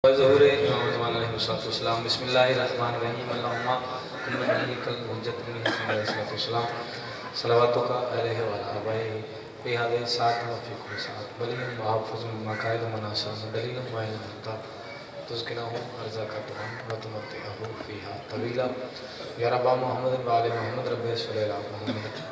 ظہور امام زمان علیہ السلام بسم اللہ الرحمن الرحیم اللہم کن نبی کل حجت من حسن علیہ السلام صلواتو کا علیہ وآلہ آبائی بی حادث ساتھ وفیق و ساتھ بلیم وحافظ مقائد مناسب دلیلم وائن منتاب تذکنہم ارزاکتہم وتمتعہو فیہا طویلہ یا ربا محمد وآل محمد رب صلی اللہ محمد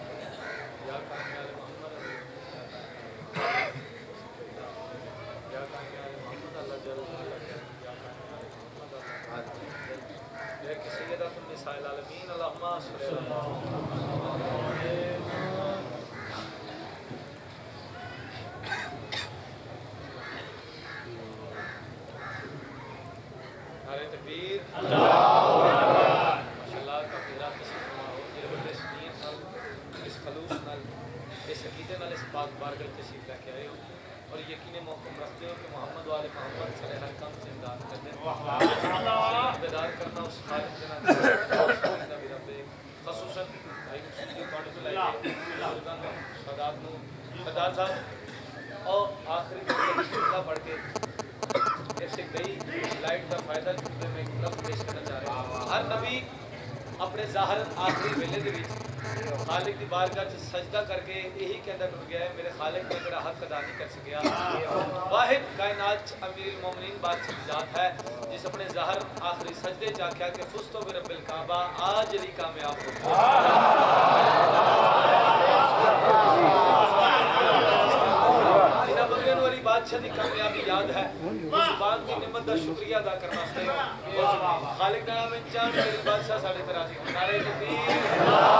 اور یقین محکم رکھتے ہو کہ محمد والے محمد صلی اللہ علیہ وسلم سے امداد کرتے ہیں بیدار کرنا اس خالق جنا خصوصاً بھائی جو کارڈ کو لائے شہداد نو شہداد صاحب اور آخری جملہ پڑھ کے ایسے گئی لائٹ کا فائدہ چکتے میں ایک لفظ پیش کرنا چاہ رہا ہوں. ہر نبی اپنے ظاہر آخری ویلے دے وچ خالق دی بارگاہ چ سجدہ کر کے یہی کہندا ٹر گیا ہے میرے خالق نے میرا حق ادا نہیں کر سکیا. واحد کائنات امیر المومنین بادشاہ ذات ہے جس اپنے ظاہر آخری سجدے چ آکھیا کہ فزتو برب الکعبہ آج علی کامیاب ہو والی بادشاہ دی کامیابی یاد ہے اس بات کی نعمت دا شکریہ ادا کرنا واسطے خالق دا نام چاند میری بادشاہ ساڈے تے راضی ہو. نعرہ تکبیر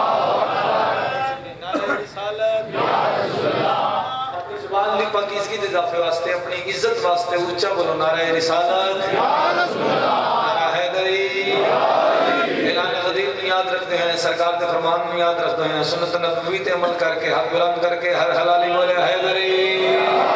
نعرہ رسالت اپنی زبان دی پاکیزگی دے اضافے واسطے اپنی عزت واسطے اونچا بولو نعرہ رسالت نعرہ حیدری. اعلان غدیر یاد رکھتے ہیں سرکار کے فرمان میں یاد رکھتے ہیں سنت نبوی تے عمل کر کے ہاتھ بلند کر کے ہر حلالی بولے حیدری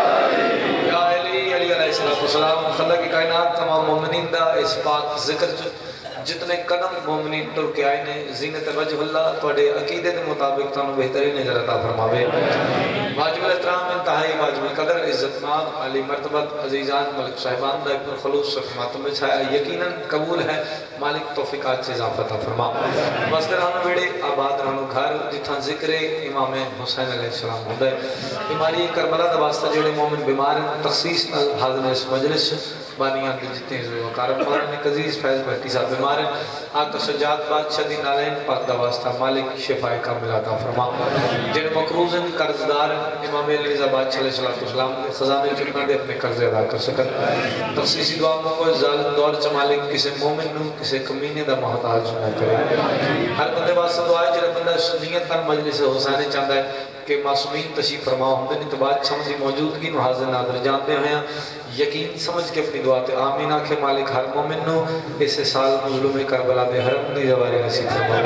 یا علی علیہ السلام. خدا کی کائنات تمام مومنین دا اس پاک ذکر جتنے قدم مومنین ٹر کے آئے نے زینت وجہ اللہ توڑے عقیدے دے مطابق تانو بہترین نظر عطا فرماوے. واجب الاحترام انتہائی واجب القدر عزت ماب علی مرتبت عزیزان ملک صاحبان دا ابن خلوص صفحاتوں میں چھایا یقیناً قبول ہے مالک توفیقات سے اضافہ عطا فرما. واسطے رہنو بیڑے آباد رہنو گھر جتھاں ذکر امام حسین علیہ السلام ہوتا ہے. بیماری کربلا دا واسطہ جڑے مومن بیمار تخصیص حاضر اس مجلس بانیان کے جتنے زور وقارب مہران قزیز فیض بہتی صاحب بیمار ہیں آقا سجاد بادشاہ دی نالین پاک دا واسطہ مالک شفائے کامل عطا فرما. جن مقروض ہیں قرضدار امام علی رضا بادشاہ علیہ السلام کے خزانے جتنا دے اپنے قرض ادا کر سکن. تخصیصی دعا میں کوئی ظالم دور چا مالک کسے مومن نو کسے کمینے دا محتاج نہ کرے. ہر بندے واسطہ دعا ہے جنہ بندہ نیت تن مجلس حسین چاہتا ہے کہ معصومین تشریف فرما ہوں دن اتباد چھمزی موجودگی نو حاضر ناظر جانتے ہیں یقین سمجھ کے اپنی دعا تے آمین آکھے مالک ہر مومن نو اس سال مظلوم کربلا دے حرم دی زواری نصیب فرما.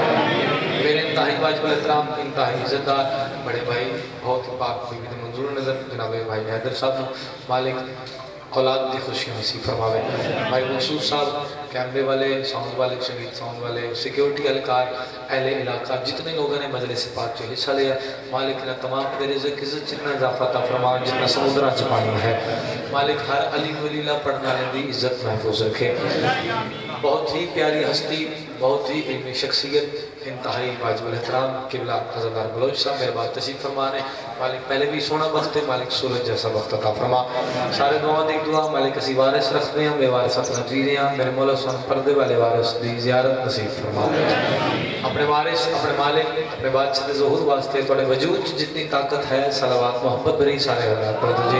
میرے انتہائی واجب الاحترام انتہائی عزتدار بڑے بھائی بہت پاک بیوی دے منظور نظر جناب بھائی حیدر صاحب مالک اولاد دی خوشی نصیب فرماوے. بھائی منصور صاحب کیمرے والے ساؤنڈ والے سنگیت ساؤنڈ والے سیکیورٹی اہلکار اہل علاقہ جتنے لوگوں نے مجلس پاک سے حصہ لیا مالک نے تمام دے رزق عزت جتنا اضافہ عطا فرما جتنا سمندرہ چ پانی ہے. مالک ہر علی ولیلہ پڑھنے والے دی عزت محفوظ رکھے. بہت ہی پیاری ہستی بہت ہی علمی شخصیت انتہائی واجب الاحترام قبلہ عزادار بلوچ صاحب میرے بات تشریف فرمانے مالک پہلے بھی سونا وقت ہے مالک سورج جیسا وقت عطا فرما. سارے دعاں دیکھ دعا مالک اسی وارث رکھتے ہیں بے وارث نظیر ہیں میرے مولا سن پردے والے وارث دی زیارت نصیب فرما. اپنے وارث اپنے مالک اپنے بادشاہ ظہور واسطے توڑے وجود جتنی طاقت ہے صلوات محبت بری سارے حضرات پر دیجئے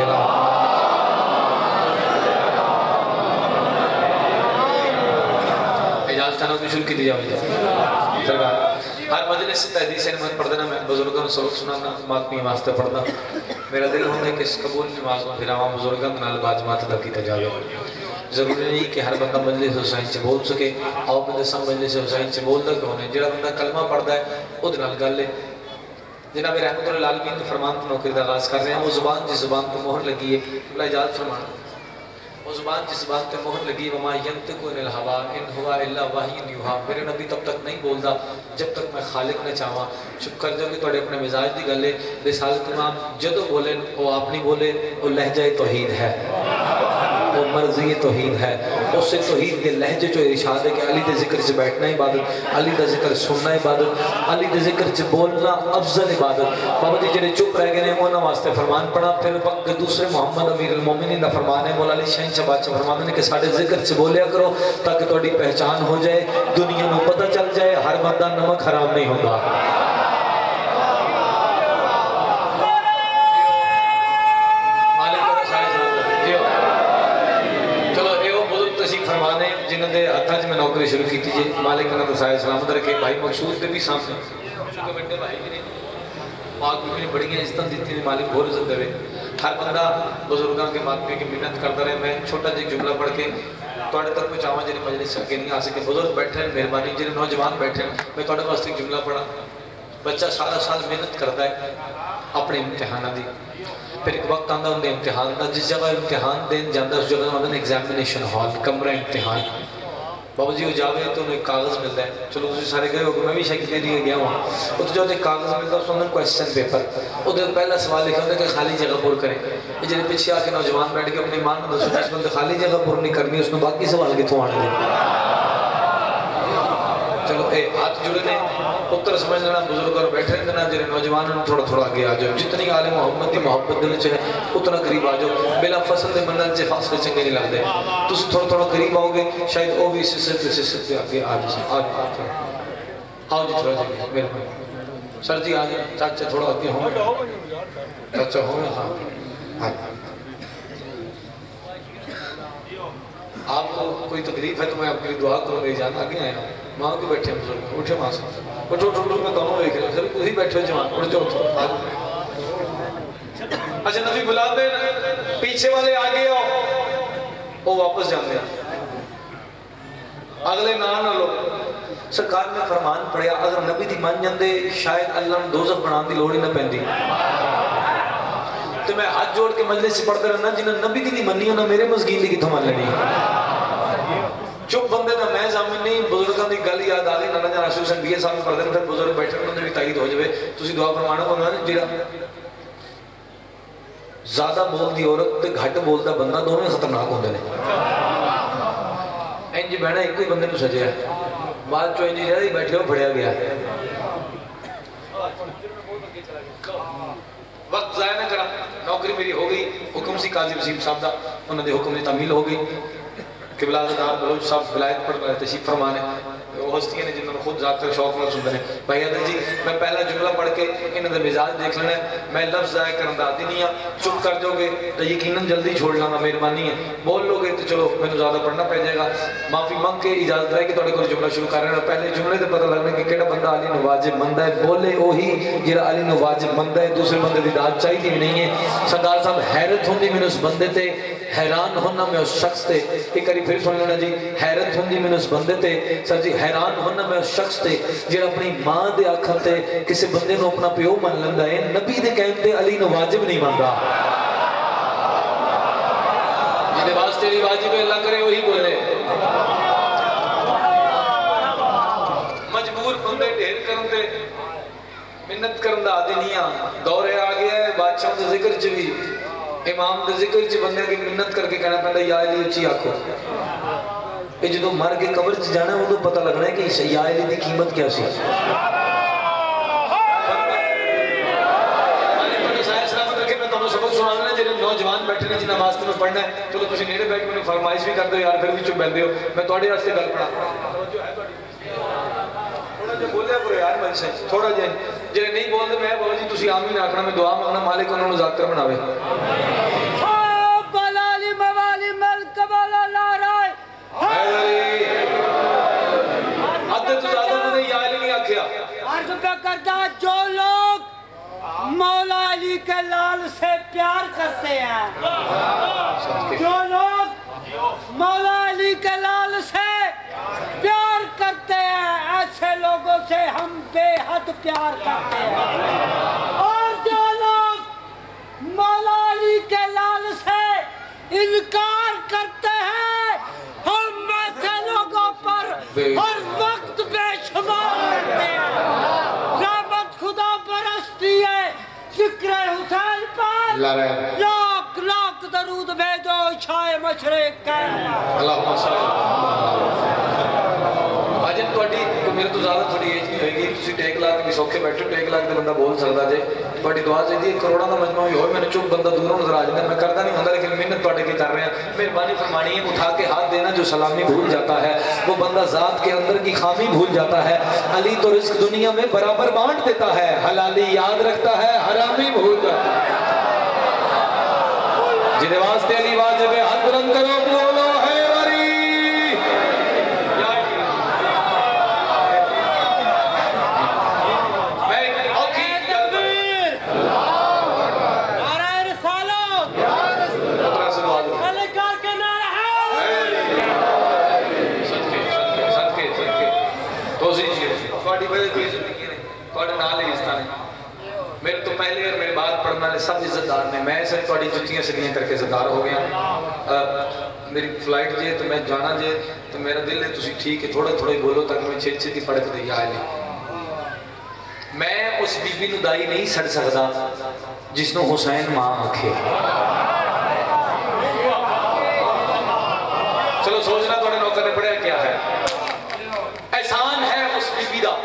اجازت چانوں کی شروع کی دیا ہوئی ہر مجلس سے تحدیث نماز پڑھنا میں بزرگوں نے سبق سنانا ماتمی واسطے پڑھنا میرا دل ہوتا ہے کہ اس قبول نماز میں پھر آوام بزرگوں نال باجمات ادا کی تجاوے. ضروری نہیں کہ ہر بندہ مجلس حسین سے بول سکے آؤ بندے سب مجلس حسین سے بول دا کیوں نہیں جڑا بندہ کلمہ پڑھتا ہے وہ دنال گل لے. جناب رحمت اللہ العالمین فرمان تو نوکری دا آغاز کر رہے ہیں وہ زبان جس زبان تو مہر لگی ہے اللہ اجازت فرمانا وہ زبان جس زبان تے مہر لگی وما ینطق عن الہوا ان ہوا الا وحی یوحا میرے نبی تب تک نہیں بولدا جب تک میں خالق نہ چاہواں. چپ کر جاؤ کہ تھوڑے اپنے مزاج دی گل ہے رسالت امام جدو بولے وہ آپ نہیں بولے وہ لہجہ توحید ہے وہ مرضی توحید ہے. اس سے توحید کے لہجے جو ارشاد ہے کہ علی دے ذکر سے بیٹھنا عبادت, علی دا ذکر سننا عبادت, علی دے ذکر سے بولنا افضل عبادت. بابا جی جڑے چپ رہ گئے ہیں انہاں واسطے فرمان پڑھا. پھر وقت دوسرے محمد امیر المومنین دا فرمان ہے, مولا علی شہنشاہ بادشاہ فرماتے ہیں کہ ساڈے ذکر سے بولیا کرو تاکہ تہاڈی پہچان ہو جائے, دنیا نو پتہ چل جائے ہر بندہ نمک حرام نہیں ہوتا. جنہوں نے ہاتھاں میں نوکری شروع کی تھی مالک نے دسائے سلامت رکھے. بھائی مقصود کے بھی سامنے چونکہ بڑے بھائی بھی نے پاک بھی نے بڑی عزتیں دیتی ہیں, مالک بہت عزت دے. ہر بندہ بزرگاں کے ماتمے کی محنت کرتا رہے. میں چھوٹا جی جملہ پڑھ کے تھوڑے تک پہنچاواں جی مجلس کے نہیں آ سکے. بزرگ بیٹھے ہیں مہربانی, جی نوجوان بیٹھے ہیں, میں تھوڑے واسطے ایک جملہ پڑھا. بچہ سارا سال محنت کرتا ہے اپنے امتحانات دی, پھر ایک وقت آتا ہے امتحان کا, جس جگہ امتحان دین جاتا ہے اس جگہ آتا ہے ایگزامینیشن ہال, کمرہ امتحان. بابا جی وہ جاوے تو انہیں ایک کاغذ ملتا ہے. چلو تسی سارے گئے ہو کہ میں بھی شاید کتنے لیے گیا ہوں. وہ تو جو ایک کاغذ ملتا ہے اس میں کویسچن پیپر, وہ پہلا سوال لکھا ہوتا ہے کہ خالی جگہ پر کریں. یہ جنہیں پیچھے آ کے نوجوان بیٹھ کے اپنے ایمان میں دسو جس بندے خالی جگہ پر نہیں کرنی اس نے باقی سوال کتوں آنے دیں. چلو ہاتھ جڑے نے پتر سمجھ لینا, بزرگ اور بیٹھے رہنا, جنہیں نوجوان تھوڑا تھوڑا آگے آ جاؤ. جتنی آل محمد کی محبت دل چاہے اتنا قریب آ جاؤ. بلا فصل دے منل سے فاصلے چنگے نہیں لگتے. تس تھوڑا تھوڑا قریب آؤ گے شاید وہ بھی سے آگے آ جائے. آؤ جی تھوڑا جی مہربانی سر جی. آ جائیں چاچا تھوڑا آگے ہوں, چاچا ہوں. ہاں آپ کو کوئی تکلیف ہے تو میں آپ کے لیے دعا کروں. میری جان آگے آیا ہوں. ماں کو بیٹھے ہیں بزرگ, اٹھے ماں سے اٹھو اٹھو اٹھو. میں دونوں دیکھ رہا ہوں سر کوئی بیٹھے ہو جوان, اٹھ جاؤ. اچھا نبی بلا دے, پیچھے والے آگے آؤ. وہ واپس جانے ہیں اگلے نہ لو. سرکار نے فرمان پڑھیا اگر نبی دی مان جاندے شاید اللہ نے دوزخ بنان دی لوڑ ہی نہ پیندی. تو میں ہاتھ جوڑ کے مجلس سے پڑھتے رہنا جنہیں نبی دی نہیں منی ہونا میرے مزگین دی کتوں مان لینی. چپ بندے دا میں زامن نہیں, بزرگاں دی گل یاد آ گئی. نانا جان رسول حسین بیے صاحب پڑھ دیں پھر بزرگ بیٹھے انہوں نے بھی تائید ہو جائے. تسی دعا فرمانا بندہ جڑا زیادہ بول دی عورت تے گھٹ بول دا بندہ دونوں خطرناک ہوندے نے. انج بہنا ایک کوئی بندے نو سجیا بعد چو انج رہی بیٹھے ہو پڑھیا گیا. وقت ضائع نہ کرا, نوکری میری ہو گئی. حکم سی قاضی وسیم صاحب دا, انہوں نے حکم نے تعمیل ہو گئی. قبلہ دار بلوچ صاحب ولایت پر تشریف فرمانے وہ ہستیاں نے جنہوں نے خود ذات کر شوق میں سنتے ہیں. بھائی حضرت جی میں پہلا جملہ پڑھ کے انہوں نے مزاج دیکھ لینا ہے. میں لفظ ضائع کرنا داتی نہیں ہاں, چپ کر جاؤ گے تو یقیناً جلدی چھوڑ لانا مہربانی ہے. بول لو گے تو چلو میں تو زیادہ پڑھنا پہ جائے گا. معافی مانگ کے اجازت ہے کہ تھوڑے کو جملہ شروع کر رہے ہیں. پہلے جملے سے پتہ لگنے کہ کیڑا بندہ علی نو واجب مند ہے. بولے وہی جڑا علی نو واجب مند ہے, دوسرے بندے دی داد چاہیے بھی نہیں ہے. سردار صاحب حیرت ہوندی میں اس بندے تے, حیران ہونا میں اس شخص تے. ایک کری پھر سن لینا جی, حیرت ہوندی میں اس بندے تے. سر جی حیران ہونا میں اس شخص تے جڑا اپنی ماں دے آکھن تے کسی بندے نو اپنا پیو من لیندا ہے. نبی دے کہن تے علی نو واجب نہیں مندا. جے واسطے دی واجب اللہ کرے وہی بولے. مجبور بندے ڈھیر کرن تے منت کرن دا عادی نہیں ہاں. دور آ گیا ہے بادشاہ دے ذکر چ بھی امام دے ذکر چ بندے کی منت کر کے کہنا پہندا یا علی اچھی آکھو. یہ جدو مر کے قبر چ جانا ہے وہ تو پتہ لگنا ہے کہ یا علی دی قیمت کیا سی. نوجوان بیٹھے ہیں جنہاں واسطے میں پڑھنا ہے چلو تسی نیڑے بیٹھ کے فرمائش بھی کر دو یار, پھر بھی چپ بیٹھ دیو. میں تھوڑے واسطے گل پڑھا تھوڑا جہا بولیا کرو یار مجھ سے تھوڑا جہا. جڑے نہیں بولتے میں بابا جی تسی آمین آکھنا, میں دعا مانگنا مالک انہوں نے ذاکر بناوے. جو لوگ مولا علی کے لال سے پیار کرتے ہیں, جو لوگ مولا علی کے لال سے پیار کرتے ہیں, ایسے لوگوں سے ہم بے حد پیار کرتے ہیں. اور جو لوگ مولا علی کے لال سے انکار کرتے ہیں ہم ایسے لوگوں پر ہر وقت بے شمار کرتے ہیں. خدا پرستی ہے ذکر حسین پر لاکھ لاکھ درود بھیجو. छाए मशरिक कायम अल्लाहुम्मा सल्ली अज ਤੁਹਾਡੀ ਮੇਰੇ ਤੋਂ ਜ਼ਿਆਦਾ ਥੋੜੀ ਏਜ ਨਹੀਂ ਹੋਏਗੀ ਤੁਸੀਂ ਟੇਕ ਲਾ ਕੇ ਸੌਖੇ ਬੈਠੇ ਟੇਕ ਲਾ ਕੇ ਬੰਦਾ ਬੋਲ ਸਕਦਾ ਜੇ ਤੁਹਾਡੀ ਦੁਆ ਚਾਹੀਦੀ ਹੈ ਕਰੋੜਾਂ ਦਾ ਮਜਮਾ ਵੀ ਹੋਵੇ ਮੈਨੂੰ ਚੁੱਪ ਬੰਦਾ ਦੂਰੋਂ ਨਜ਼ਰ ਆ ਜਾਂਦਾ ਮੈਂ ਕਰਦਾ ਨਹੀਂ ਹੁੰਦਾ लेकिन मिन्नत ਤੁਹਾਡੇ की कर रहे हैं मेहरबानी फरमानी है उठा के हाथ देना जो सलामी भूल जाता है वो बंदा ज़ात के अंदर की खामी भूल जाता है अली तो रिस्क दुनिया में बराबर बांट देता है हलाली याद रखता है हरामी भूल जाता है जिन्हें वास्ते अली वाजिब है हाथ बुलंद करो बोलो है मेरे तो पहले और मेरे बाद पढ़ने वाले सब इज्जतदार ने मैं सिर्फ थोड़ी जुत्तियां सदियां करके इज्जतदार हो गया मेरी फ्लाइट जे तो मैं जाना जे तो मेरा दिल है तुसी ठीक है थोड़ा थोड़ा ही बोलो ताकि मैं छेती छेती पढ़ के आ जाए मैं उस बीबी नूं दाई नहीं छड़ सकदा जिसनों हुसैन मां आखे चलो सोचना थोड़े नौकर ने पढ़िया क्या है एहसान है उस बीबी दा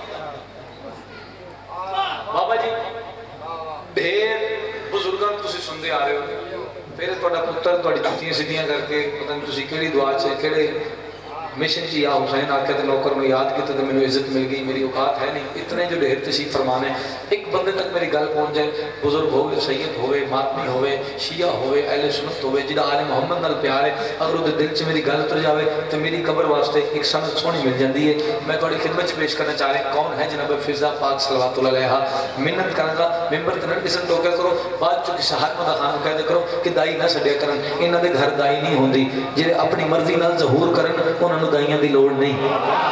बाबा जी ढेर बुजुर्गों तुसी सुनते आ रहे हो फिर तुहाडा पुत्र तुहाडी जुत्तियां सीधियां करके पता नहीं तुसी केड़ी दुआ च केड़े मिशन च या हुसैन आके तो नौकर में याद किया तो मैंने इज्जत मिल गई मेरी औकात है नहीं इतने जो ढेर तशरीफ फरमाने एक बंदे तक मेरी गल पहुंच जाए बुजुर्ग होवे सैयद होवे मातमी होवे शिया होवे अहले सुन्नत होवे जिहदा आले मोहम्मद नाल प्यार है अगर उहदे दिल च मेरी गल उतर जाए तो मेरी कब्र वास्ते एक सनद सोहनी मिल जाती है मैं तुहाडी खिदमत च पेश करना चाह रहा कौन है जनाब फिजा पाक सलवातुल्लाह अलैहा मिन्नत करांगा मिंबर ते न किसी नूं टोकिया करो बाद चो किसी हाकम दा खान कह दे करो कि दाई ना छड्डिया करन इन्हां दे घर दाई नहीं हुंदी जिहड़े अपनी मर्जी नाल ज़हूर करन उन्हां नूं दाइयां दी लोड़ नहीं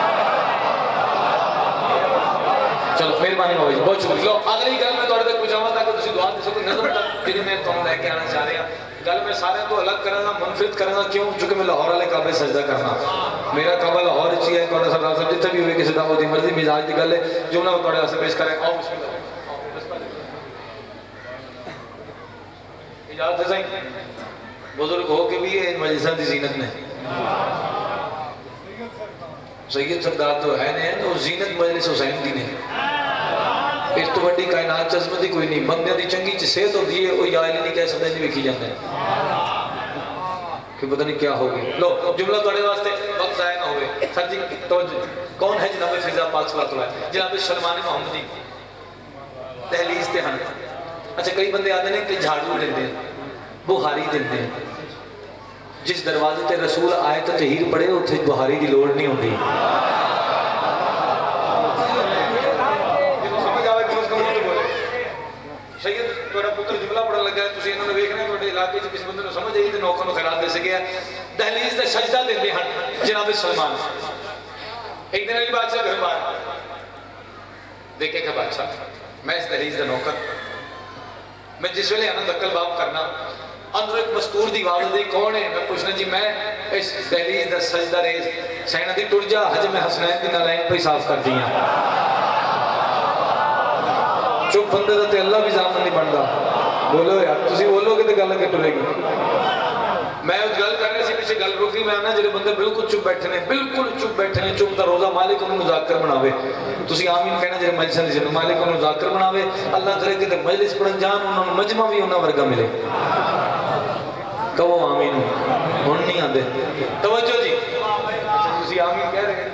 चलो मेहरबानी हो बहुत शुक्रिया लो अगली गल मैं तुहाडे तक पहुंचावां ताकि तुसीं दुआ दे सको नज़म तक जिहड़ी मैं तुहानूं लैके आना चाह रहा गल मैं सारे तो अलग करांगा मुनफरिद करांगा क्यों क्योंकि मैं लाहौर वाले काबे सजदा करना मेरा काबा लाहौर च ही है तुहाडा सरदार साहब जिथे भी होवे किसी दा ओदी मर्जी मिजाज दी गल है जो मैं तुहाडे वास्ते पेश करें आओ बिस्मिल्लाह इजाजत है सही बुजुर्ग हो के भी ये मजलिसां दी जीनत ने सैयद सरदार तो है ने वो जीनत मजलिस हुसैन दी ने इस तो वड्डी कायनात च अज़मत ही कोई नहीं बंदे दी चंगी च सेहत होंदी है वो या नहीं कह सकदा नहीं वेखी जांदा कि पता नहीं क्या हो गई लो जुमला तुहाडे वास्ते वक्त जाया ना होवे सर जी तो कौन है जनाब फिजा पाक सल्लल्लाहु अलैहि जनाब सलमान मोहम्मदी दहलीज ते हन अच्छा कई बंदे आते हैं कि झाड़ू देंदे बुहारी देंदे जिस दरवाजे ते रसूल आए तो तहीर पड़े उत्थे बुहारी की लोड़ नहीं होती समझ आवे कि उसका मुंह बोले सैयद तुहाडा पुत्र जुमला पढ़न लगा तुसीं इन्हां नूं वेखना तुहाडे इलाके च किसी बंदे नूं समझ आई ते नौकर नूं खैरात दे सके दहलीज ते सजदा देंदे हन जनाब सलमान एक दिन अली बादशाह घर बाहर देखे कि बादशाह मैं इस दहलीज दा नौकर मैं जिस वेले आना दक्कल बाब करना अंदर एक मस्तूर दी आवाज़ दी कौन है मैं पूछना जी मैं इस दहलीज दा सजदा रेज सैना दी टुर जा हज मैं हसनैन दी नालैन पे साफ कर दियां चुप बंदे दा ते अल्लाह भी जामन नहीं बनदा बोलो यार तुसी बोलोगे ते गल अगे टुरेगी मैं उस गल कर रहा सी पीछे गल रुकी मैं ना जेडे बंदे बिल्कुल चुप बैठे ने बिल्कुल चुप बैठे ने चुप दा रोजा मालिक उन्हें मुजाकर बनावे तुसी आमीन कहना जेडे मजलिसां दी मालिक उन्हें मुजाकर बनावे अल्लाह करे कि मजलिस पढ़न जान उन्होंने मजमा भी उन्हां वर्गा मिले कहो आमीन हुण नहीं आंदे तवज्जो जी तुसी आमीन कह रहे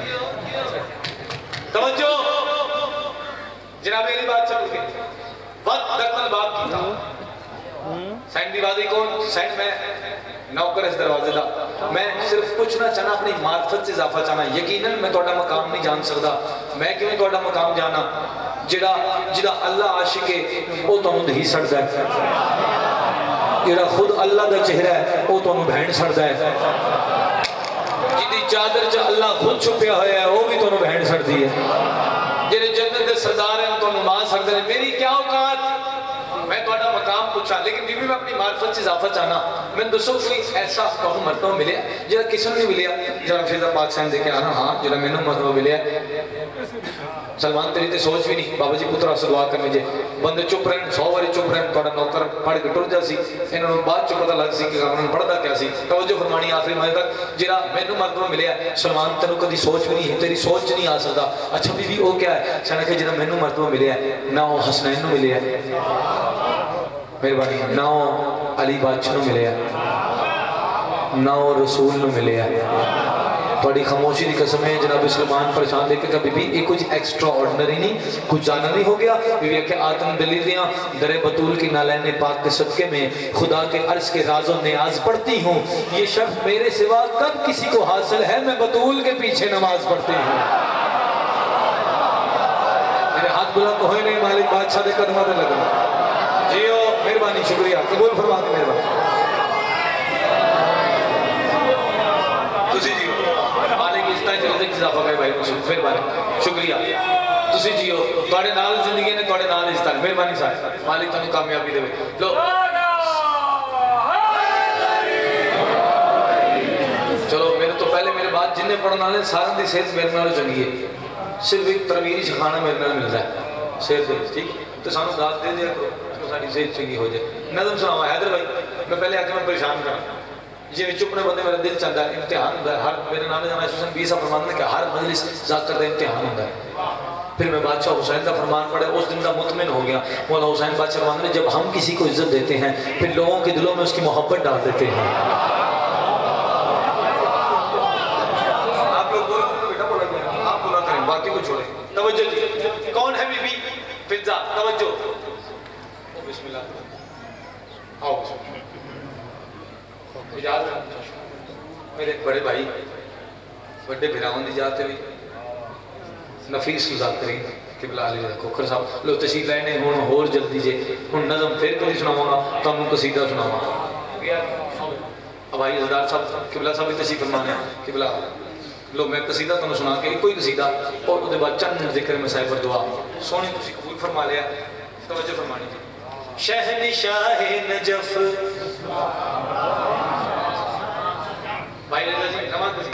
तवज्जो जनाब अली बादशाह के वक्त दखल बात कीता सैन दी बादी कौन सैन मैं नौकर इस दरवाजे दा मैं सिर्फ पूछना चाहना अपनी मार्फत से इजाफा चाहना यकीनन मैं तुहाडा मकाम नहीं जान सकदा मैं किवें तुहाडा मकाम जाना जिहड़ा जिहड़ा अल्लाह आशिक है वो तुहानूं नहीं सड़दा है जिहड़ा खुद अल्लाह दा चेहरा है वो तुहानूं भैण सड़दा है जिहदी चादर च अल्लाह खुद छुपया होया है वो भी तुहानूं भैण सड़दी है जिहड़े जन्नत दे सरदार हैं तुहानूं मां सड़दे ने मेरी क्या औकात मैं तुहाडा मकाम اچھا لیکن بی بی میں اپنی معرفت سے اضافہ چاہنا میں دسو کوئی ایسا کہوں مرتبہ ملے جہاں کسی نہیں ملے جناب فیضہ پاک صاحب دیکھے آنا ہاں جناب میں نے مرتبہ ملے سلمان تیری تے سوچ بھی نہیں بابا جی پترا سے دعا کرنے جے بندے چپ رہن 100 باری چپ رہن توڑا نوکر پڑھ کے ٹر جا سی انہوں نے بعد چپ پتہ لگ سی کہ انہوں نے پڑھتا کیا سی توجہ فرمانی آخری ماہ تک جناب میں نے مرتبہ ملے سلمان تینوں کدی سوچ بھی نہیں ہے تیری سوچ نہیں آ سکتا اچھا بی بی وہ کیا ہے سنہ کہ جناب میں نے مرتبہ ملے نہ وہ حسنین نو ملے مہربانی نہ وہ علی بادشاہ نو ملے نہ وہ رسول نو ملے تھوڑی خاموشی دی قسم ہے جناب سلمان پریشان دیکھے کہ بی بی ایک کچھ ایکسٹرا آرڈنری نہیں کچھ جانا نہیں ہو گیا بی بی کہ آتم دلیریاں در بطول کی نالین پاک کے صدقے میں خدا کے عرش کے راز و نیاز پڑھتی ہوں یہ شرف میرے سوا کب کسی کو حاصل ہے میں بطول کے پیچھے نماز پڑھتی ہوں میرے ہاتھ بلند ہوئے نہیں مالک بادشاہ دے قدمہ دے لگنا جیو مہربانی شکریہ قبول فرما کے مہربانی تسی جیو مالک اس طرح چلے دیکھ اضافہ گئے بھائی مہربانی شکریہ تسی جیو توڑے نال زندگی نے توڑے نال اس طرح مہربانی صاحب مالک تنو کامیابی دے لو چلو میرے تو پہلے میرے بعد جنہیں پڑھنا لیں سارن دی صحت میرے نال چنگی ہے صرف ایک ترمیری شخانہ میرے نال ملتا ہے صحت دے ٹھیک تو سانو داد دے دیا کرو ساری صحت چنگی ہو جائے نظم سناوا حیدر بھائی میں پہلے آ کے میں پریشان کرا جی چپنے بندے میرا دل چاہتا ہے امتحان ہوتا ہے ہر میرے نانا جانا حسین 20 فرمان نے کہ ہر مجلس ذاکر دا امتحان ہوتا ہے پھر میں بادشاہ حسین کا فرمان پڑھے اس دن کا مطمئن ہو گیا مولا حسین بادشاہ فرمان نے جب ہم کسی کو عزت دیتے ہیں پھر لوگوں کے دلوں میں اس کی محبت ڈال دیتے ہیں آپ لوگ بولا کریں باقی کو چھوڑیں توجہ جی کون ہے بی بی فضہ توجہ بسم اللہ آؤ اجازت میرے بڑے بھائی بڑے بھراؤں دی جاتے ہوئی نفیس ذاکرین قبلہ علی کوکر صاحب لو تشریف لائنے ہون اور جلدی جے ہون نظم پھر کوئی سناؤں گا تو ہم قصیدہ سناؤں گا اب آئی عزدار صاحب قبلہ صاحب بھی تشریف فرمانے قبلہ لو میں قصیدہ تمہیں سنا کے کوئی قصیدہ اور اس کے بعد چند ذکر میں صاحب پر دعا سونی تسی قبول فرما لیا توجہ فرمانی تھی شہنشاہ نجف بھائی رضا جی نماز بسی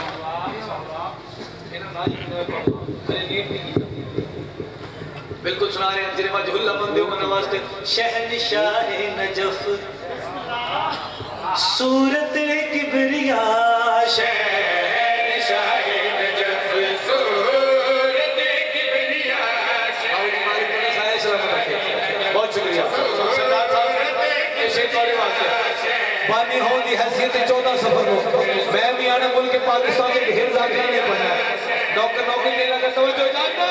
بالکل سنا رہے ہیں جنہیں واجہ اللہ بندے ہو نوازتے شہنشاہ نجف صورت کبریا شہنشاہ نجف صورت کبریا بہت شکریہ سردار صاحب اسے توڑے واسطے بانی ہوں دی حیثیت 14 سفر ہو میں بھی آنا ملک پاکستان کے ڈھیر ذاکرہ نہیں پڑھنا نوکر نہیں لگا توجہ جاننا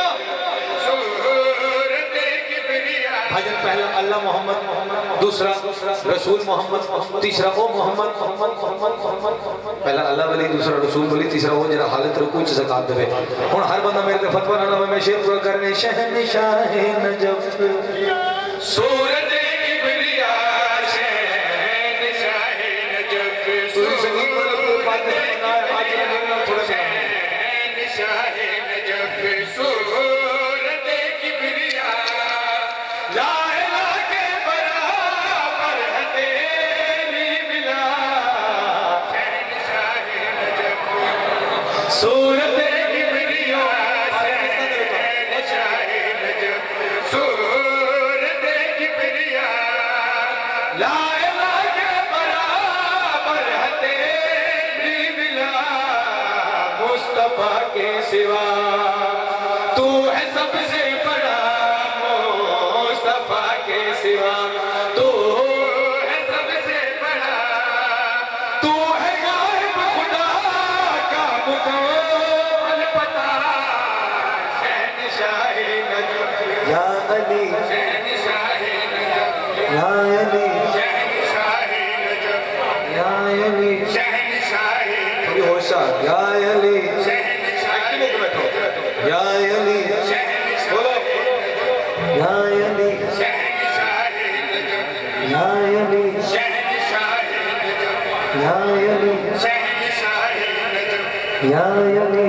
بھجن پہلا اللہ محمد دوسرا رسول محمد تیسرا او محمد پہلا اللہ ولی دوسرا رسول ولی تیسرا وہ جنہا حالت رکوع چھ زکاة دے ہون ہر بندہ میرے فتوہ نانا میں شیر پورا کرنے شہنشاہ نجف سورت کبریا شہنشاہ نجف سورت نجف سورت کبریا لا الہ کے برابر ہے تیری ملا شہنشاہ نجف سورت کبریا شہنشاہ نجف سورت کبریا لا الہ کے برابر ہے تیری ملا مصطفیٰ کے سوا تو ہے سب سے بڑا مصطفیٰ کے سوا تو ہے سب سے بڑا تو ہے غائب خدا کا مکمل پتہ شہنشاہ نجف یا علی شہنشاہ نجف یا علی شہنشاہ نجف یا علی شہنشاہ نجف ہوشا یا علی یا علی بولو یا علی یا علی یا علی یا علی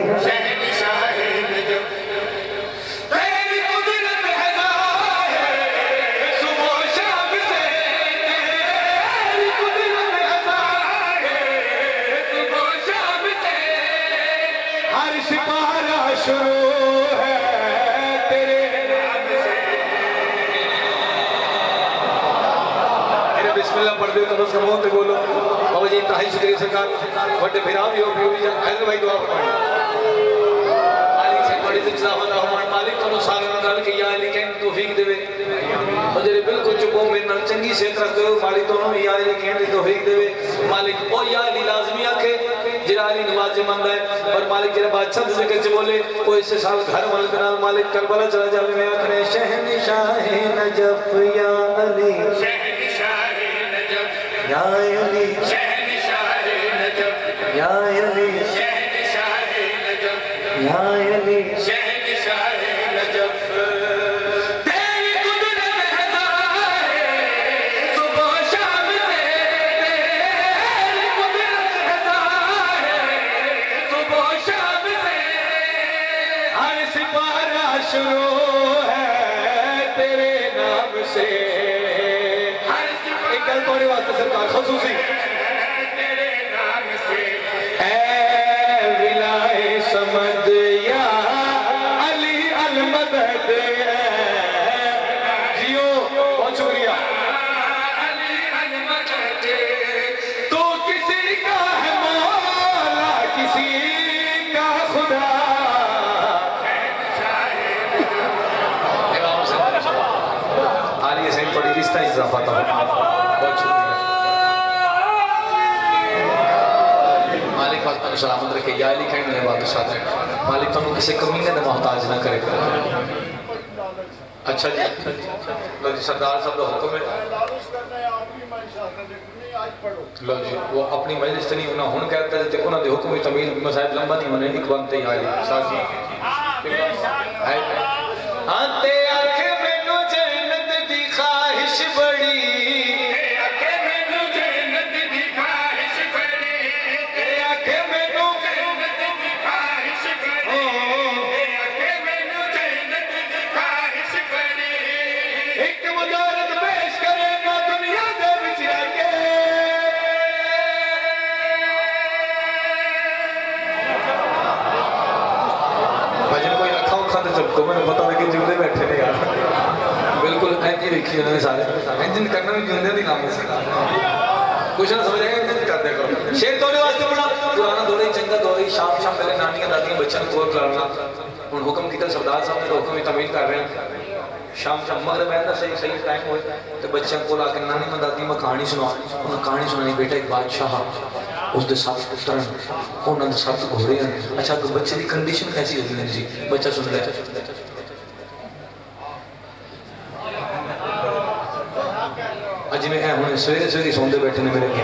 تیری قدرت ہے ظاہر صبح و شام سے شروع ہے تیرے نام سے. بسم اللہ پڑھ دے تو بس کموں تے بولو. بابا جی انتہائی شکریہ سرکار. بڑے بھرا بھی ہو بھی جا حیدر بھائی دعا فرمائیں. مالک سے بڑی تجزاوت رحمان مالک تو سارے نال کہ یا علی کہن توفیق دے. اور جڑے بالکل چپو میرے نال چنگی صحت رکھ دو مالک تو یا علی کہن دی توفیق دے. مالک او یا علی لازمی آکھے جڑا علی نواز مند ہے. اور مالک جڑا بادشاہ دے ذکر سے بولے وہ اس سال گھر مالک نال مالک کربلا چلا جاوے. میں آکھنے شہنشاہ نجف یا علی یا علی شہنشاہ نجف یا علی شہنشاہ نجف یا علی شہنشاہ نجف. تیری قدرت ہے ظاہر صبح و شام سے. تیری قدرت ہے ظاہر صبح و شام سے. ہر سپارہ شروع ہے تیرے نام سے. گل توڑے واسطے سرکار خصوصی تیرے نام سے. اے ولائے سمد یا علی المدد جیو. بہت شکریہ. علی المدد تو کسی کا ہے مولا کسی کا خدا. آلیہ سین پڑی رشتہ اضافہ تھا. مالک وقت میں سلامت رکھے. یا علی کہنے میں بات ساتھ ہے. مالک تو کسی کمینے نے محتاج نہ کرے. اچھا جی لو جی سردار صاحب کا حکم ہے. لو جی وہ اپنی مجلس نہیں انہوں ہن کہتا ہے کہ انہوں نے حکم تمیل مسائب لمبا نہیں ہونے ایک بانتے یا علی ساتھ جی. آنتے آنکھیں میں نو جنت دی خواہش بڑی. میں نے پتا کہ جملے بیٹھے نے یار بالکل اینجی دیکھی انہوں نے سارے انجن کرنا بھی جملے دی کام ہے. کچھ نہ سمجھے گا انجن کر دیا کرو. شیر توڑے واسطے پڑھا پرانا دورے چنگا دورے شام شام پہلے نانیاں دادیاں بچوں کو کور کرنا. ان حکم کی طرح سردار صاحب نے حکم تعمیل کر رہے ہیں. شام شام مغرب ہے نا صحیح ٹائم ہوئے تو بچوں کو لا کے نانی میں دادی میں کہانی سنا. انہوں کہانی سنانی بیٹا ایک بادشاہ اس دے ساتھ پترن انہوں نے ساتھ گھوڑے ہیں. اچھا تو بچے دی کنڈیشن کیسی ہوتی ہے جی بچہ سن رہے اجی میں ہوں سویرے سویرے سوندے بیٹھے نے میرے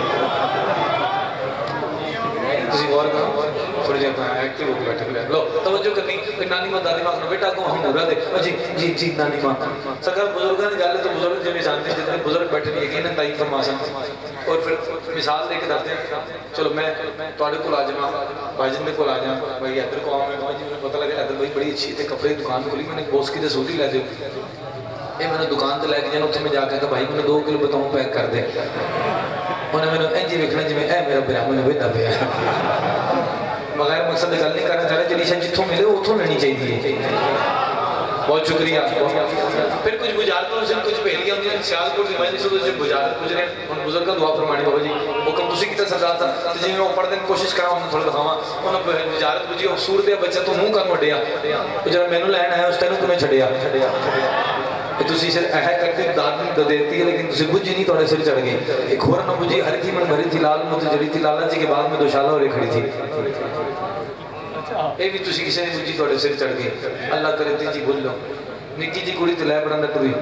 کسی غور کرو تھوڑی جہاں ایکٹیو ہو کے بیٹھے ہوئے. لو توجہ کرنی نانی ماں دادی ماں بیٹا کو ہم بھورا دے. جی جی جی نانی ماں سرکار بزرگاں نے گل تو بزرگ جو نہیں جانتے جتنے بزرگ بیٹھے نہیں یقیناً تعریف فرما سکتے. اور پھر مثال دے کے دستے ہیں. چلو میں تھوڑے کو آ جاواں بھائی جن دے کو آ جاواں بھائی ادھر کو آؤں میں جی مجھے پتہ لگا ادھر بھائی بڑی اچھی تے کپڑے کی دکان کھولی میں نے بوسکی دے سوٹی لے دیو. یہ میں نے دکان تے لے کے جانا اتنے میں جا کے کہا بھائی میں 2 کلو بتاؤں پیک کر دے. انہیں میں نے انجی ویکھنا جی میں اے میرا برا میں نے ویدا پیا بغیر مقصد گل نہیں کرنا چاہ رہے. جڑی شے جتھوں ملے اتھوں لینی چاہیے. بہت شکریہ. پھر کچھ بجارتوں سے کچھ پہلیاں ہوندی ہیں سیالکوٹ دی مجلس سے بجارت گزرے ان بزرگ کا دعا فرمانی بابا جی حکم تسی کیتا سردار تھا جی میں اوپر دن کوشش کراں انہوں تھوڑا دکھاواں. انہوں بجارت بجی اور سور دے بچہ تو منہ کر وڈیا جب مینوں لین آیا اس تینوں کیوں چھڈیا. تسی سر اہ کر کے داد دیتی ہے لیکن تسی بجھی نہیں تھوڑے سر چڑھ گئی. ایک اور نہ بجھی ہر کی من بھری تھی لال مجھے جڑی تھی لالا جی کے بعد میں 2 شالہ اور کھڑی تھی. اے بھی تسی کسی نے بجھی تھوڑے سر چڑھ گئی. اللہ کرے تی جی بھول لو نکی جی کڑی تے لے براندا ٹری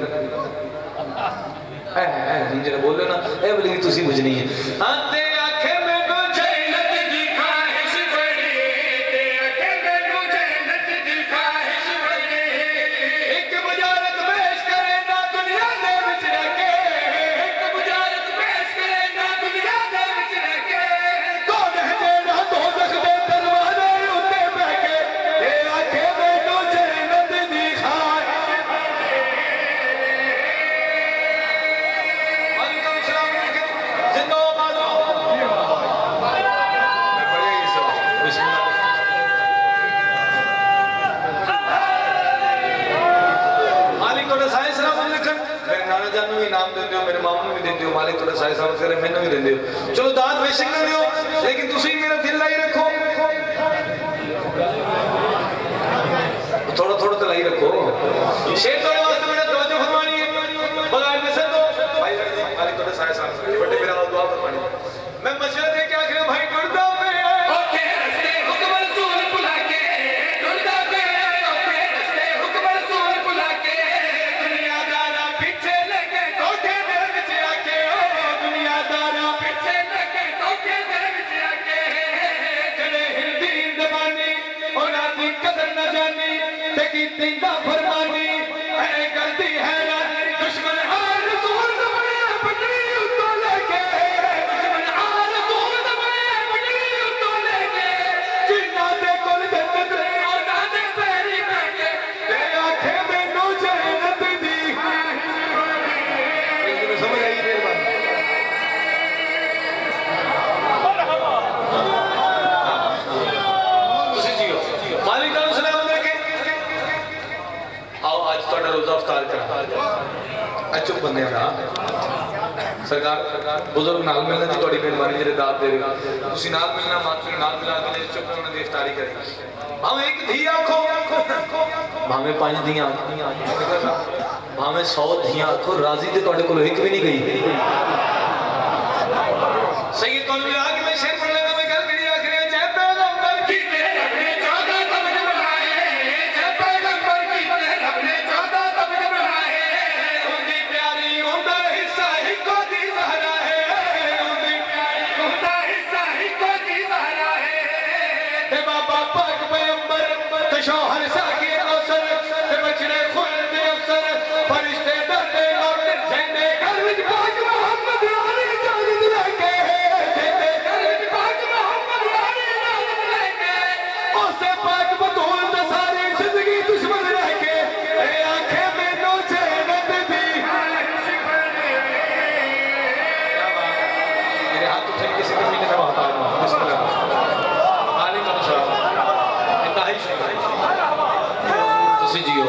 جی بولو نا اے بلی تسی بجنی ہے. آنتے آنکھیں میں نو جنت دی خواہش بڑی. تے آنکھیں میں نو جنت دی خواہش بڑی. ایک بجارت پیش کرے نا دنیا دے وچ رہ کے. ایک بجارت پیش کرے نا دنیا دے وچ رہ کے. کون ہے جیڑا دوزخ دے دروازے اُتے بیٹھ کے. تے آنکھیں میں نو جنت دی خواہش. وعلیکم السلام علیکم. زندہ آباد. بسم اللہ. جان بھی انعام دے دیو میرے ماموں بھی دے دیو مالک تھوڑا سائے سامت کرے میں بھی دے دیو چلو داد بے شک دے دیو لیکن تسی میرا دل لائی رکھو تھوڑا تھوڑا تو لائی رکھو شیر توڑے واسطے میرا توجہ فرمانی ہے بغیر میں سے تو بھائی مالک تھوڑا سائے سامت کرے بڑے میرا دعا فرمانی میں مشورہ دے کے آخر بھائی ٹوڑتا میں اچھو بندے ہیں سرکار بزرگ نال ملنا جی توڑی مہربانی جی داد دے گا اسی نال ملنا ماتری نال ملا کے چپ انہوں نے افطاری کریں بھاویں ایک دھی آنکھو بھاویں 5 دھی آنکھو بھاویں 100 دھی آنکھو راضی تے توڑے کو ایک بھی نہیں گئی سید تو نے آگے میں شیر پڑھ لگا میں گھر کری آخری چاہے پیغمبر کی تیرے اپنے 14 تب جب لائے چاہے پیغمبر کی تیرے اپنے 14 تب جب لائے اندی پیاری اندہ حصہ ہی کو دی زہرا ہے اندی پیاری اندہ حصہ ہی کو دی زہرا ہے تے بابا پاک پیغمبر تے شوہر ساکی اوسر تے بچڑے خون دے افسر فرشتے ڈرتے اور جھنڈے گھر وچ پاک محمد علی جانت لے کے جھنڈے گھر وچ پاک محمد علی جانت لے کے اسے پاک بطول تے ساری زندگی دشمن رہ کے اے آنکھیں میں نو چینت دی میرے ہاتھ اٹھے کسی کسی نے کہا ہوتا ہے بسم اللہ علی کا نشاہ انتہائی شکر تسی جیو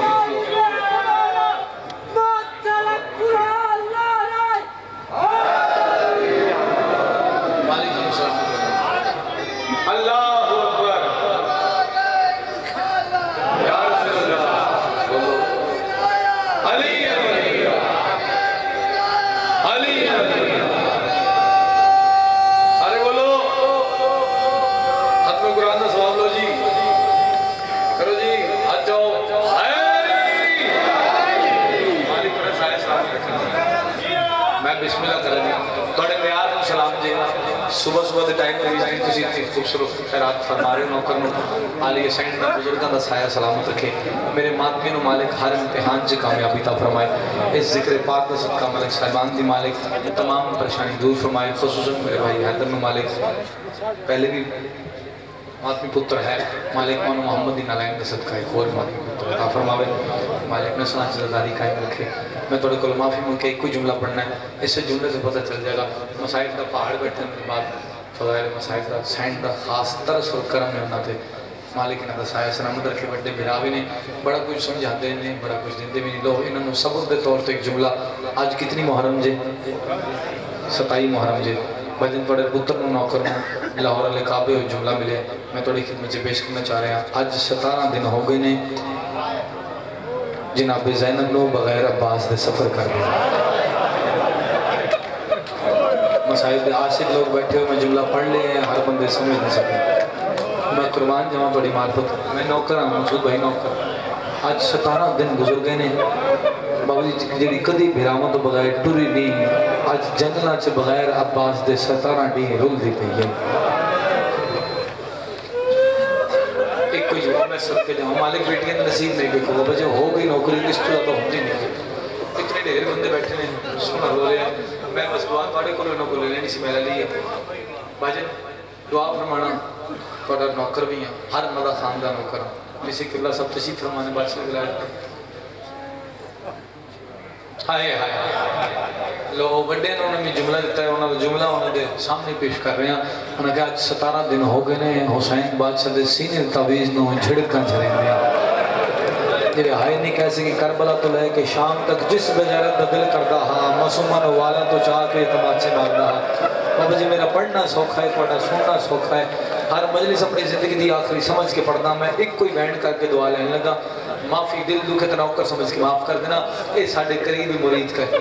صبح صبح دے ٹائم میں کسی خوبصورت خیرات فرما رہے ہو نوکر نو عالی سینٹ میں بزرگاں دا سایہ سلامت رکھے میرے ماتمین و مالک ہر امتحان سے کامیابی تا فرمائے اس ذکر پاک دا صدقہ ملک صاحبان دی مالک تمام پریشانی دور فرمائے خصوصاً میرے بھائی حیدر میں مالک پہلے بھی ماتمی پتر ہے مالک مانو محمد دی نالائن دا صدقہ ایک اور ماتمی پتر عطا فرماوے مالک نے سنا چیزداری قائم رکھے میں توڑے کل معافی موں کہ ایک کوئی جملہ پڑھنا ہے اس سے جملے سے پتہ چل جائے گا مسائل دا پہاڑ بیٹھنے کے بعد فضائل مسائل دا سینٹ دا خاص ترس اور کرم میں ہونا تھے مالک نے دا سایہ سلامت رکھے بڑے بھراوی نے بڑا کچھ سمجھا دے نے بڑا کچھ دے بھی نہیں لو انہوں نے سبق دے طور تو ایک جملہ آج کتنی محرم جے 27 محرم جے بجن توڑے پتر نو نوکر نو لاہور علیہ کعبے ہوئی جملہ ملے میں توڑی خدمت سے پیش کرنا چاہ رہے ہیں آج 17 دن ہو گئے نے جناب زینب نو بغیر عباس دے سفر کر دیا مسائل دے عاشق لوگ بیٹھے ہوئے میں جملہ پڑھ لے ہیں ہر بندے سمجھ نہیں سکے میں قربان جمع بڑی معرفت میں نوکر ہوں مسعود بھائی نوکر آج 17 دن گزر گئے نے بابا جی جڑی کدی بھرامہ تو بغیر ٹوری نہیں آج جنگلہ چے بغیر عباس دے 17 ڈی رول دی پئی ہے ایک کوئی جواب میں سب کے جاؤں مالک بیٹی کے نصیب نہیں بکو وہ بجے ہو گئی نوکری اس تو زیادہ ہوتی نہیں اتنے ڈھیر بندے بیٹھے ہیں سنا رو رہے ہیں میں بس دعا تھوڑے کو لینا کو لے لینی سی میرا لیے باجن دعا فرمانا تھوڑا نوکر بھی ہیں ہر مدہ خاندان نوکر ہوں جسے کہ اللہ سب تشریف فرمانے بادشاہ بلائے ہائے ہائے لوگ بڑے نے انہوں نے جملہ دیتا ہے انہوں نے جملہ انہوں نے سامنے پیش کر رہے ہیں انہوں نے کہا آج 17 دن ہو گئے نے حسین بادشاہ دے سینے تعویز نو چھڑکاں چھڑیں دیا جی ہائے نہیں کہہ سکی کربلا تو لے کے شام تک جس بغیرت دا دل کردہ ہاں معصومن والا تو چاہ کے تماچے مانگا ہاں بابا جی میرا پڑھنا سوکھا ہے پڑھنا سننا سوکھا ہے ہر مجلس اپنی زندگی دی آخری سمجھ کے پڑھنا میں ایک کوئی بینڈ کر کے دعا لینے لگا معافی دل دکھے تنوکر سمجھ کے معاف کر دینا اے ساڑھے قریبی مرید کا ہے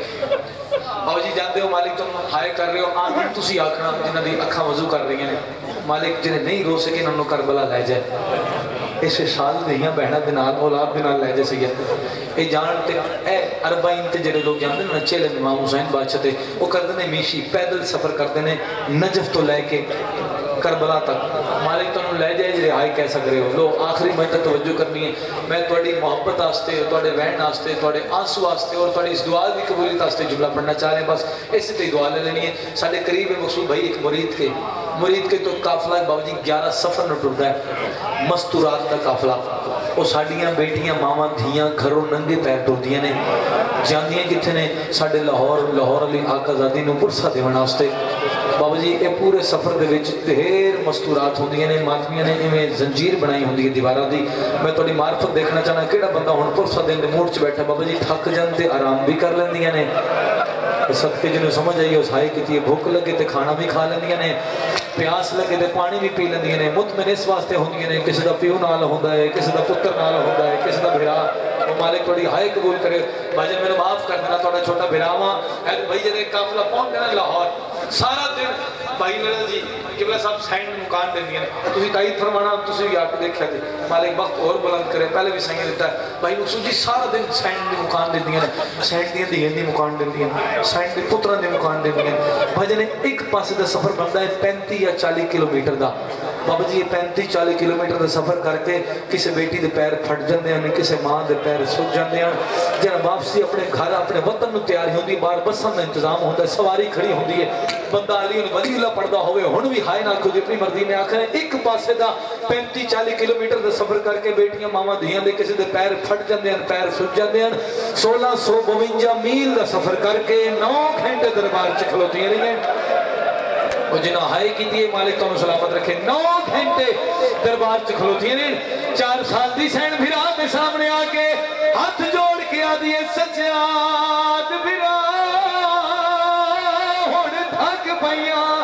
بابا جی جانتے ہو مالک تم ہائے کر رہے ہو آمین تسی آکھنا جنہ دی اکھاں وضو کر رہی ہیں مالک جنہیں نہیں رو سکے انہوں کربلا لے جائے اسے سال دہیاں بہنہ دنال اولاد دنال لے جائے سید اے جانتے اے اربعین تے جڑے لوگ جانتے ہیں چیلے امام حسین بادشاہ تے وہ کردنے میشی پیدل سفر کردنے نجف تو لے کے کربلا تک مالک تو لے جائے جی رہائی کیسا کرے ہو لو آخری میں تک توجہ کرنی ہے میں توڑی محبت آستے توڑے وین آستے توڑے آنسو آستے اور توڑی اس دعا دی قبولیت آستے جملہ پڑھنا چاہ رہے ہیں بس اس تے دعا لے لینی ہے ساڑھے قریب مقصود بھائی ایک مرید کے تو قافلہ بابا جی 11 سفر نہ ٹرتا ہے مستورات کا قافلہ وہ ساڑھیاں بیٹیاں ماما دھیاں گھروں ننگے پیر ٹردیاں نے جاندیاں کتھے نے ساڑھے لاہور علی آقا زادی نو پرسا دیونا اس تے بابا جی اے پورے سفر دے وچ ڈھیر مستورات ہوندیاں نے ماتمیاں نے ایویں زنجیر بنائی ہوندی ہے دیواراں دی میں تھوڑی معرفت دیکھنا چاہنا کیڑا بندہ ہن پرسا دین دے موڈ چ بیٹھا بابا جی تھک جان تے آرام بھی کر لیندیاں نے صدقے جنوں سمجھ آئی اس ہائی کیتی ہے بھوک لگے تے کھانا بھی کھا لیندیاں نے پیاس لگے تے پانی بھی پی لیندیاں نے مطمئن اس واسطے ہوندیاں نے کسی دا پیو نال ہوندا ہے کسی دا پتر نال ہوندا ہے کسی دا بھرا وہ مالک تھوڑی ہائے قبول کرے بھائی جان میں نے معاف کر دینا تھوڑا چھوٹا بھراواں اے بھائی جے قافلہ پہنچ گیا لاہور سارا دن بھائی میرا جی قبلہ صاحب سائن مکان دے دیا تسی تائید فرمانا تسی بھی آکے دیکھا تھے مالک وقت اور بلند کرے پہلے بھی سائن دیتا ہے بھائی مقصود جی سارا دن سائن دی مکان دے دیا سائن دی دی مکان دے دیا سائن دی پتران دی مکان دے دیا بھائی جانے ایک پاسے دا سفر بنتا ہے 35 یا 40 کلومیٹر دا بابا جی یہ 35-40 کلومیٹر دا سفر کر کے کسے بیٹی دے پیر پھٹ جاندے ہیں کسے ماں دے پیر سک جاندے ہیں جب واپسی اپنے گھر اپنے وطن نو تیاری ہوندی بار بساں دا انتظام ہوتا ہے سواری کھڑی ہوندی ہے بندہ علی ولی اللہ پڑھدا ہوئے ہن بھی ہائے نہ خود اپنی مرضی میں آکھے ایک پاسے دا 35-40 کلومیٹر دا سفر کر کے بیٹیاں ماما دھیاں دے کسے دے پیر پھٹ جاندے ہیں پیر سک جاندے ہیں 1652 میل دا سفر کر کے 9 گھنٹے دربار چ کھلوتی رہی ہیں وہ جنہاں ہائے کی دیئے مالک تو سلامت رکھے 9 گھنٹے دربار چ کھلوتی ہیں 4 سال دی سین بھرا دے سامنے آکے ہاتھ جوڑ کے آدھیے سجاد بھرا ہوڑ تھک پائیاں